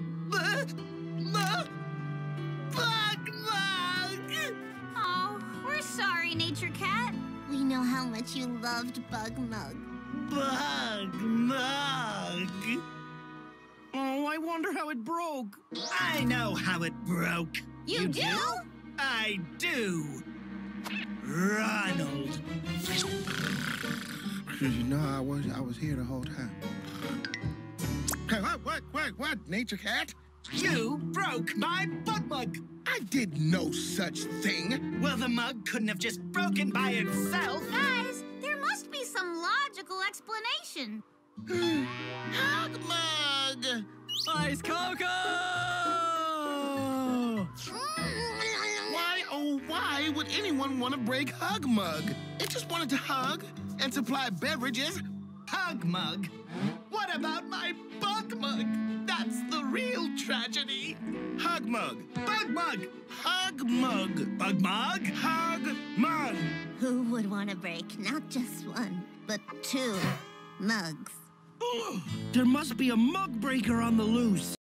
Bug Mug! Oh, we're sorry, Nature Cat. We know how much you loved Bug Mug. Bug Mug! Oh, I wonder how it broke. I know how it broke. You do? I do. Ronald. No, I was here the whole time. Hey, what, Nature Cat? You broke my bug mug. I did no such thing. Well, the mug couldn't have just broken by itself. Guys, there must be some logical explanation. Hug Mug! Ice Coco! Why, oh, why would anyone want to break Hug Mug? It just wanted to hug and supply beverages. Hug mug. What about my bug mug? That's the real tragedy. Hug Mug! Bug mug. Hug Mug! Bug mug. Hug Mug! Who would want to break not just one, but two mugs? There must be a mug breaker on the loose.